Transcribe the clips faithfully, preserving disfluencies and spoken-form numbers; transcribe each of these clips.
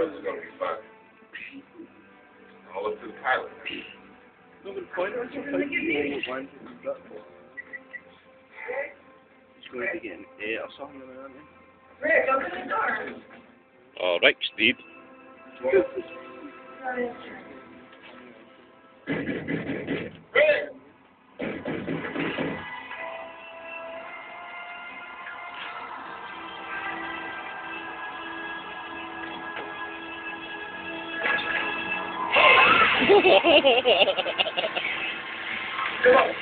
brother's gonna be fine. All up to the pilot. No, but point out your face. Just going to get an eight or something, aren't you? Rick, open the door. All right, Steve. Come on.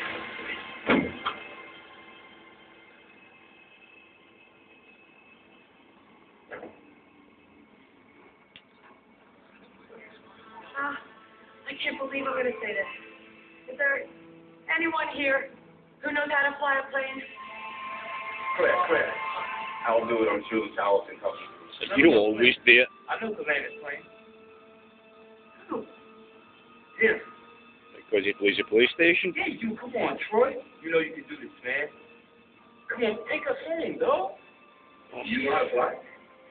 Uh, I can't believe I'm going to say this. Is there anyone here who knows how to fly a plane? Claire, Claire. I'll do it. I'm sure the towels can help you. You always do it. I know the man is playing. Who? Him. Because he plays a PlayStation? Yeah, you. Come on, Troy. You know you can do this, man. Come on, take us home, though. You know how to fly?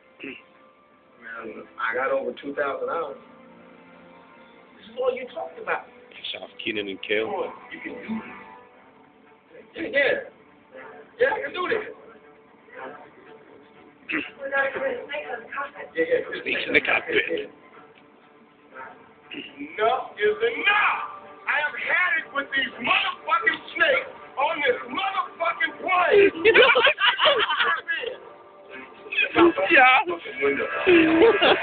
Man, I got over two thousand hours. This is all you talked about. South Keenan and Kale. Come on, you can do this. Yeah, yeah. Yeah, I can do this. We got to come in and snake on the cockpit. Yeah, yeah. Snakes in the cockpit. Enough is enough! I have had it with these motherfucking snakes on this motherfucking plane! Yeah.